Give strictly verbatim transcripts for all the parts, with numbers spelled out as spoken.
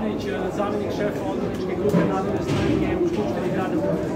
Radonić, zamenik šefa odborničke grupe Narodne stranke u Skupštini grada Beograda.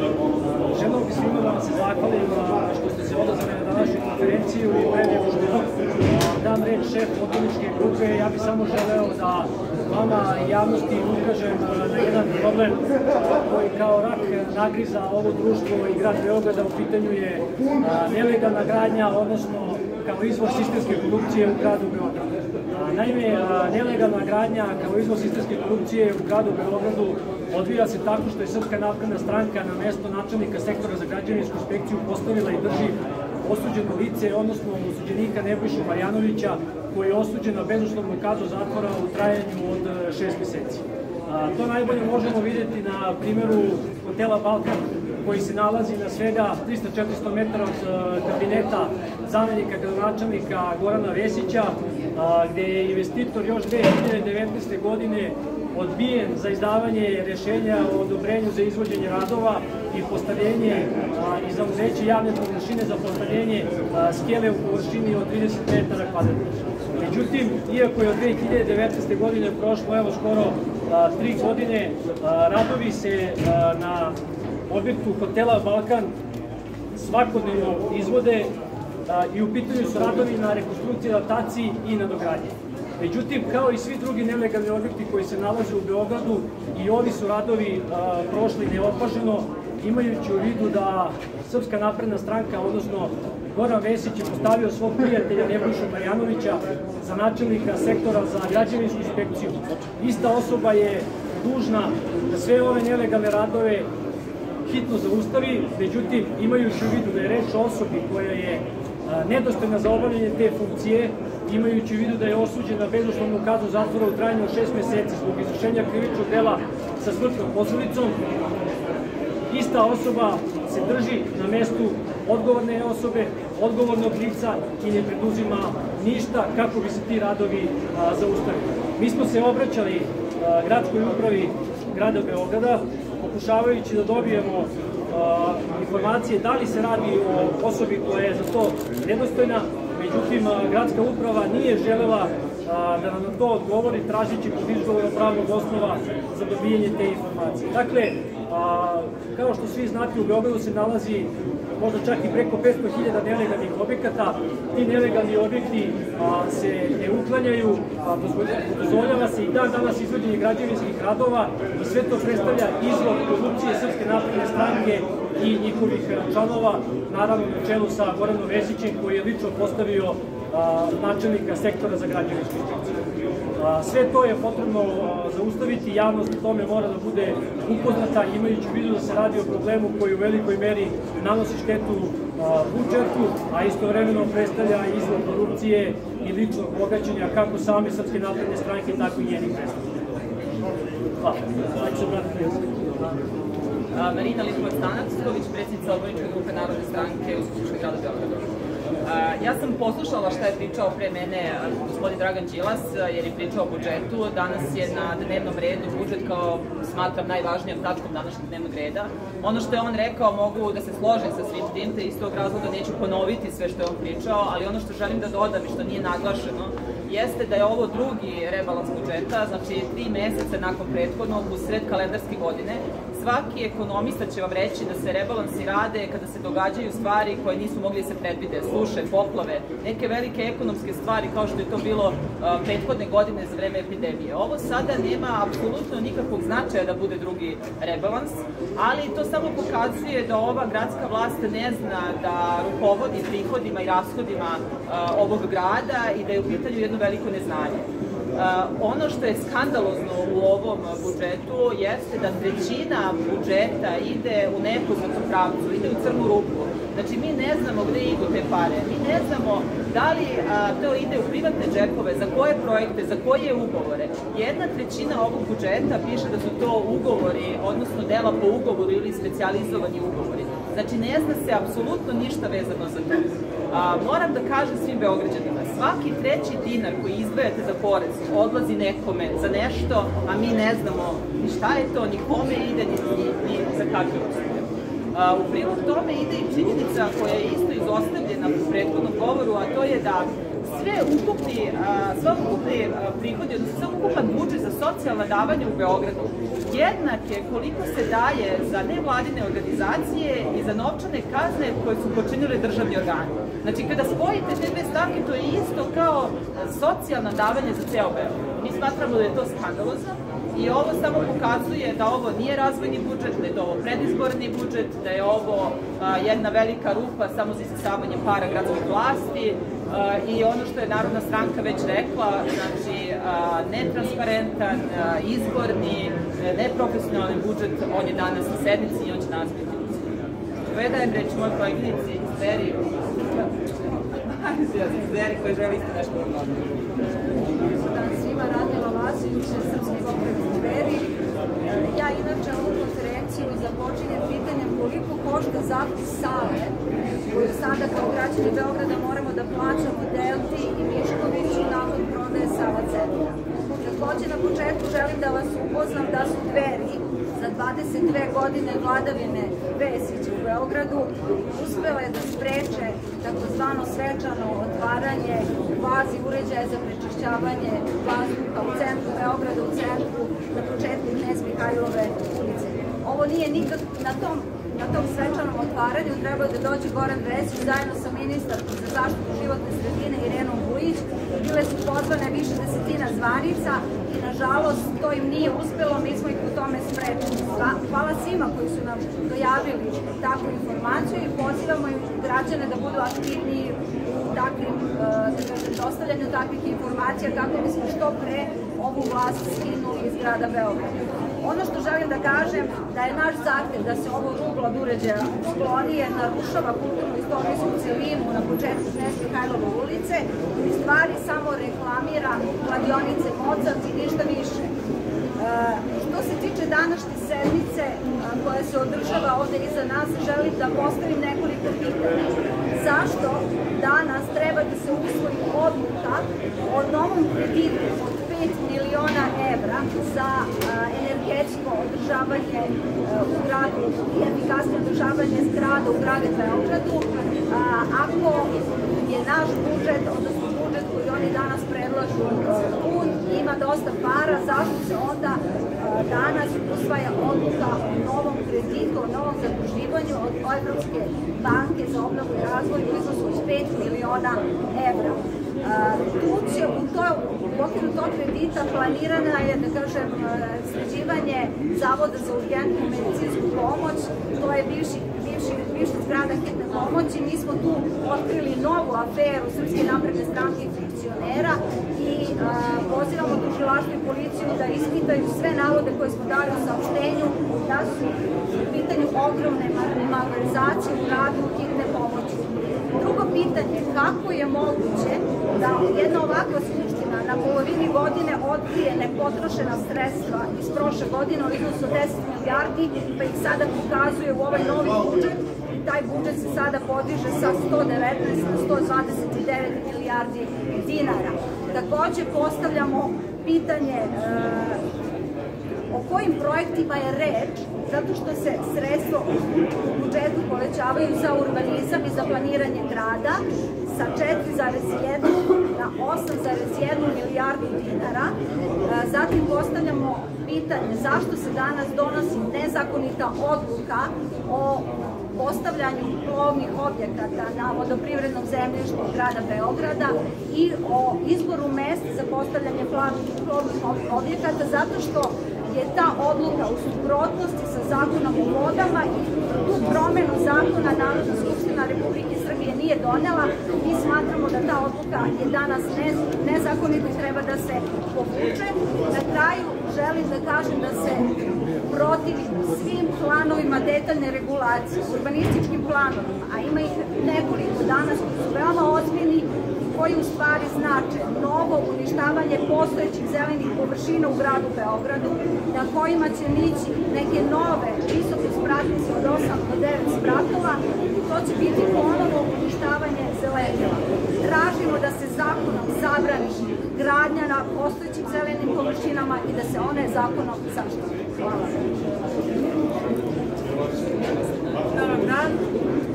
Želeo bih svima da vam se zahvalim što ste se odazvali na današnju konferenciju i pre nego što dam reč šef odborničke grupe, ja bih samo želeo da vama i javnosti ukažem na jedan problem koji kao rak nagriza ovo društvo i grad Beograda. U pitanju je nelegalna gradnja, odnosno kao izvor sistemske korupcije u gradu Beogradu. Naime, nelegalna gradnja kao izvor sistemske korupcije u gradu Beogradu odvija se tako što je Srpska napredna stranka na mesto načelnika sektora za građevinsku inspekciju postavila i drži osuđeno lice, odnosno osuđenika Nebojšu Marjanovića, koji je osuđen na bezuslovnu kaznu zatvora u trajanju od šest meseci. To najbolje možemo vidjeti na primjeru hotela Balkan, koji se nalazi na svega trista do četiristo metara od kabineta zamenika gradonačelnika Gorana Vesića, gde je investitor još dve hiljade devetnaeste. godine odbijen za izdavanje rešenja o odobrenju za izvođenje radova i postavljenje i zauzeće javne površine za postavljenje skele u površini od trideset metara kvadratnih. Međutim, iako je od dve hiljade devetnaeste. godine prošlo evo skoro tri godine, radovi se na objektu hotela Balkan svakodnevno izvode i u pitanju su radovi na rekonstrukciji, adaptaciji i nadogradnji. Međutim, kao i svi drugi nelegalni objekti koji se nalaze u Beogradu, i ovi su radovi prošli neopaženo, imajući u vidu da Srpska napredna stranka, odnosno Goran Vesić, je postavio svog prijatelja Nebojšu Marjanovića za načelnika sektora za građevinsku inspekciju. Ista osoba je dužna da sve ove nelegalne radove hitno zaustavi, međutim, imajući u vidu da je reč o osobi koja je nedostojna za obavljanje te funkcije, imajući u vidu da je osuđen na bezuslovnu kaznu zatvora u trajanju od šest meseci zbog izvršenja krivičnog dela sa smrtnom posledicom, ista osoba se drži na mestu odgovorne osobe, odgovornog lica i ne preduzima ništa kako bi se ti radovi zaustavili. Mi smo se obraćali gradskoj upravi grada Beograda, pokušavajući da dobijemo informacije da li se radi o osobi koja je za to nedostojna. Međutim, gradska uprava nije želela da nam na to odgovori, tražeći pod izgovorom pravnog osnova za dobijanje te informacije. Dakle, kao što svi znate, u Beogradu se nalazi možda čak i preko petsto hiljada nelegalnih objekata. Ti nelegalni objekti se ne uklanjaju, dozvoljava se i dan danas izvođenje građevinskih radova i sve to predstavlja izvor korupcije Srpske napredne stranke i njihovih članova, naravno na čelu sa Goranom Vesićem, koji je lično postavio načelnika sektora za građevinsku inspekciju. Sve to je potrebno zaustaviti, javnost u tome mora da bude upoznata, imajući u vidu da se radi o problemu koji u velikoj meri nanosi štetu budžetu, a istovremeno predstavlja izvor korupcije i ličnog bogaćenja kako same Srpske napredne stranke, tako i njenih predstavnika. Hvala. Znači se obratiti. Marina Lipovac-Stanacković, predsjednica odborničke grupe Narodne stranke u Skupštini grada Beograda. Ja sam poslušala šta je pričao pre mene gospodin Dragan Đilas, jer je pričao o budžetu. Danas je na dnevnom redu budžet kao, smatram, najvažnijom tačkom današnjeg dnevnog reda. Ono što je on rekao mogu da se složim sa svim tim, te iz tog razloga neću ponoviti sve što je on pričao, ali ono što želim da dodam i što nije naglašeno jeste da je ovo drugi rebalans budžeta, znači tri meseca nakon prethodnog, u sred kalendarske godine. Svaki ekonomista će vam reći da se rebalansi rade kada se događaju stvari koje nisu mogli da se predvide, suše, poplave, neke velike ekonomske stvari kao što je to bilo prethodne godine za vreme epidemije. Ovo sada nema apsolutno nikakvog značaja da bude drugi rebalans, ali to samo pokazuje da ova gradska vlast ne zna da rukovodi prihodima i rashodima ovog grada i da je u pitanju jedno veliko neznanje. Ono što je skandalozno u ovom budžetu jeste da trećina budžeta ide u nepoznatom pravcu, ide u crnu rupu. Znači, mi ne znamo gde idu te pare, mi ne znamo da li to ide u privatne džepove, za koje projekte, za koje ugovore. Jedna trećina ovog budžeta piše da su to ugovori, odnosno dela po ugovoru ili specijalizovani ugovori. Znači, ne zna se apsolutno ništa vezano za to. Moram da kažem svim Beograđanima, svaki treći dinar koji izdvajate za porez odlazi nekome za nešto, a mi ne znamo ni šta je to, ni kome ide, ni za kakve usluge. U prilog tome ide i činjenica koja je isto izostavljena u prethodnom govoru, a to je da sve ukupni, sve ukupni prihodi, odnosno sve ukupan budžet za socijalna davanja u Beogradu jednake koliko se daje za nevladine organizacije i za novčane kazne koje su počinili državni organi. Znači, kada spojite te dve stavke, to je isto kao socijalna davanja za ceo Beograd. Mi smatramo da je to skandalozno i ovo samo pokazuje da ovo nije razvojni budžet, da je to ovo predizborni budžet, da je ovo jedna velika rupa samo za isisavanje para gradskih vlasti i ono što je Narodna stranka već rekla, znači netransparentan, izborni, neprofesionalni budžet, on je danas na sednici i on će danas biti usvojen. Predajem reč mojoj koleginici iz Dveri, iz Dveri koji želi isto nešto odgovoriti. Dan svima, Radmila Vasiljić, Srpski pokret Dveri. Ja inače ovu konferenciju započinjem pitanjem koliko košta zapis sale koju sada kao građani Beograda moramo da plaćamo Delti i Miškoviću nakon prodaje Sava Centra. Takođe na početku želim da vas upoznam da su Dveri za dvadeset dve godine vladavine Vesića u Beogradu uspele da spreče takozvano svečano otvaranje kvazi uređaja za prečišćavanje vazduha u centru Beograda, u centru na početku Knez Mihajlove ulice. Ovo nije nikad na tom Na tom svečanom otvaranju trebao da dođe Goran Vesić zajedno sa ministarkom za zaštitu životne sredine Irenom Vujić. Bile su pozvane više desetina zvanica i nažalost to im nije uspelo, mi smo ih u tome sprečili. Hvala svima koji su nam dojavili takvu informaciju i pozivamo im građane da budu aktivniji u takvim, dostavljanju takvih informacija kako bismo što pre ovu vlast skinuli iz grada Beograda. Ono što želim da kažem, da je naš zahtev da se ovo ruglo od uređaja skloni jer narušava kulturno-istorijsku celinu na početku Knez Mihajlove ulice i stvari samo reklamira kladionice Mozart i ništa više. Što se tiče današnje sednice koja se održava ovde iza nas, želim da postavim nekoliko pitanja. Zašto danas treba da se usvoji odluka o novom kreditu od pet miliona evra za energetsko održavanje u gradu i efikasno održavanje zgrada u gradu Beogradu, ako je naš budžet, odnosno budžet koji oni danas predlažu pun, ima dosta para, zašto se onda danas usvaja odluka o novom kreditu, o novom zaduživanju od Evropske banke za obnovu i razvoj u iznosu od pet miliona evra. Tu će u okviru tog kredita planirana je, da kažem, sređivanje Zavoda za urgentnu medicinsku pomoć, to je bivša zgrada hitne pomoći. Mi smo tu otkrili novu aferu Srpske napredne stranke i funkcionera i pozivamo tužilaštvo i policiju da ispitaju sve navode koje smo dali u saopštenju da su u pitanju ogromne malverzacije u radu hitne pomoći. Drugo pitanje, kako je moguće da jedna ovakva skupština na polovini godine otkrije nepotrošena sredstva iz prošle godine u iznosu deset milijardi, pa ih sada pokazuje u ovaj novi budžet i taj budžet se sada podiže sa sto devetnaest na sto dvadeset devet milijardi dinara. Takođe postavljamo pitanje o kojim projektima je reč, zato što se sredstva u budžetu povećavaju za urbanizam i za planiranje grada sa četiri zarez jedan na osam zarez jednu milijardu dinara. Zatim postavljamo pitanje zašto se danas donosi nezakonita odluka o postavljanju plovnih objekata na vodoprivrednom zemljištu grada Beograda i o izboru mesta za postavljanje plovnih objekata, zato što je ta odluka u suprotnosti sa zakonom o vodama i tu promenu zakona Narodna skupština Republike Srbije nije donela. Mi smatramo da ta odluka je danas nezakonita i treba da se povuče. Na kraju želim da kažem da se protivim svim planovima detaljne regulacije, urbanističkim planovima, a ima ih nekoliko danas koji su veoma ozbiljni, koji u stvari znače novo uništavanje postojećih zelenih površina u gradu Beogradu, na kojima će nići neke nove visoke spratnice od osam do devet spratova i to će biti ponovo uništavanje zelenila. Tražimo da se zakonom zabrani gradnja na postojećim zelenim površinama i da se one zakonom zaštite. Hvala. Dobar dan.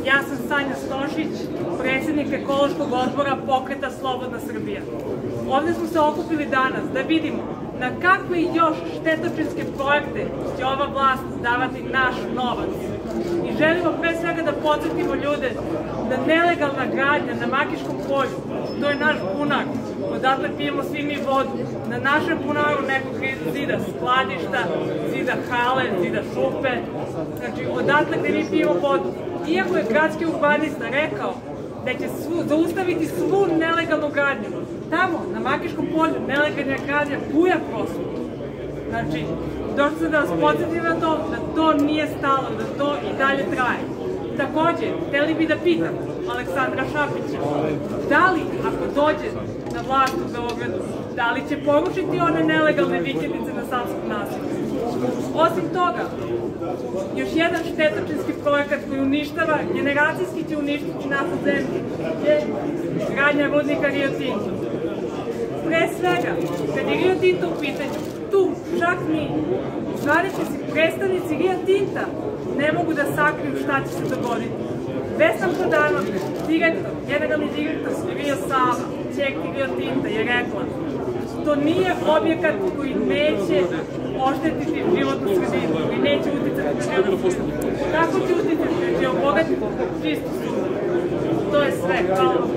Ja sam Sanja Stošić, predsjednik ekološkog odbora Pokreta Slobodna Srbija. Ovde smo se okupili danas da vidimo na kakve još štetočinske projekte će ova vlast davati naš novac. I želimo pre svega da podsjetimo ljude da nelegalna gradnja na Makiškom polju, to je naš bunar, odatle pijemo svi mi vodu, na našem bunaru nekog zida skladišta, zida hale, zida šupe, znači odatle gde mi pijemo vodu. Iako je gradski urbanista rekao da će zaustaviti svu nelegalnu gradnju, tamo, na Makiškom polju, nelegalna gradnja buja prosto. Znači, došli sam da vas podsjetim na to, da to nije stalo, da to i dalje traje. Takođe, hteli bi da pitam Aleksandra Šapića, da li, ako dođe na vlast u Beogradu, da li će porušiti one nelegalne vikendice na Savskom naselju? Osim toga, još jedan štetočinski projekat koji uništava, generacijski će uništiti našu zemlju, je gradnja rudnika Rio Tinto. Pre svega, kad je Rio Tinto u pitanju, tu, čak mi, zvaničnici, predstavnici Rio Tinta, ne mogu da sakriju šta će se dogoditi. Vesna Prodanović, direktor, generalni direktor Rio Sava, ćerki Rio Tinta, je rekla: to nije objekat koji neće oštetiti životnu sredinu, koji neće uticati na životnu sredinu. Kako će uticati? Da će obogatiti čistu sredinu. To je sve. Hvala vam.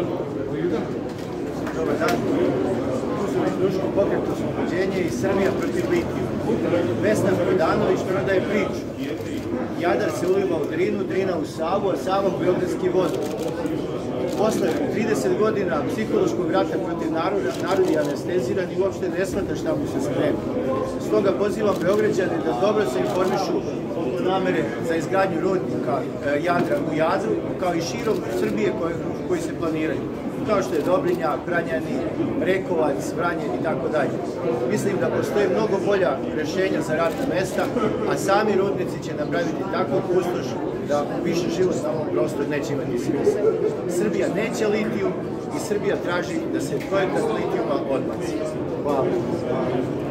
Dobar dan. Društvo Pokret oslobođenje i Srbija protiv litijuma. Vesna Prodanović prodaje priču. Jadar se uliva u Drinu, Drina u Savu, a Sava u Beogradski vodovod. Posle trideset godina psihološkog rata protiv naroda, narod je anesteziran i uopšte ne shvata šta mu se sprema. Stoga pozivam Beograđane da dobro se informišu oko namere za izgradnju rudnika Jadra u Jadru, kao i širom Srbije koji se planiraju, kao što je Dobrinja, Pranjani, Rekovac, Vranje i tako dalje. Mislim da postoje mnogo bolja rešenja za radna mesta, a sami rudnici će napraviti takvu pustoš da više život na ovom prostoru neće imati smisla. Srbija neće litijum i Srbija traži da se projekat litijuma odbaci. Hvala.